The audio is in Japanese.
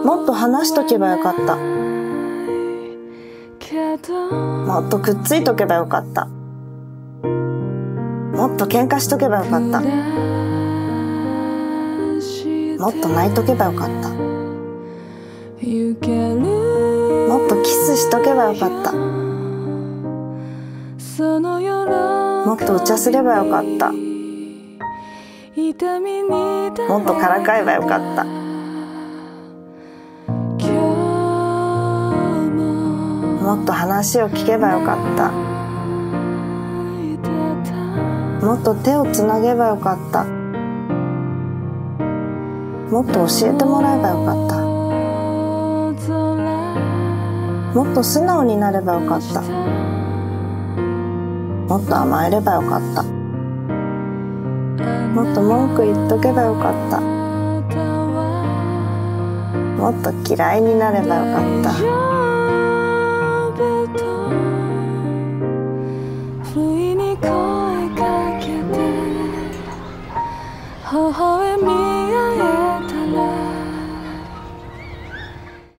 もっと話しとけばよかった。もっとくっついとけばよかった。もっと喧嘩しとけばよかった。もっと泣いとけばよかった。もっとキスしとけばよかった。もっとお茶すればよかった。もっとからかえばよかった。もっと話を聞けばよかった。もっと手をつなげばよかった。もっと教えてもらえばよかった。もっと素直になればよかった。もっと甘えればよかった。もっと文句言っとけばよかった。もっと嫌いになればよかった。 不意に声かけて微笑み